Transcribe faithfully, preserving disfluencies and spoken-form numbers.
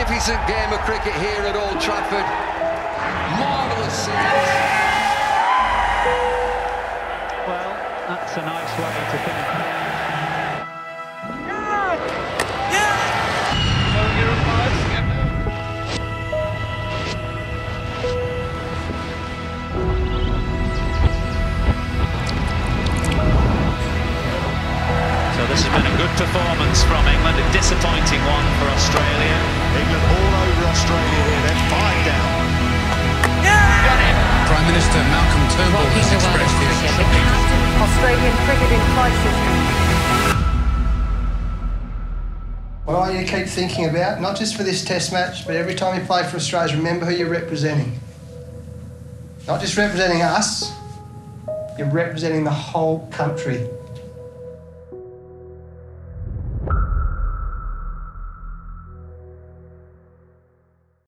magnificent game of cricket here at Old Trafford. Marvellous scenes. Well, that's a nice way to finish. Yeah! Yeah! Oh, you're a five skipper. So this has been a good performance from England, a disappointing one for Australia. England all over Australia here, they're five down. Yeah! Got him! Prime Minister Malcolm Turnbull has expressed his shocking... Australian cricket in crisis. What I want you to keep thinking about, not just for this test match, but every time you play for Australia, remember who you're representing. Not just representing us, you're representing the whole country.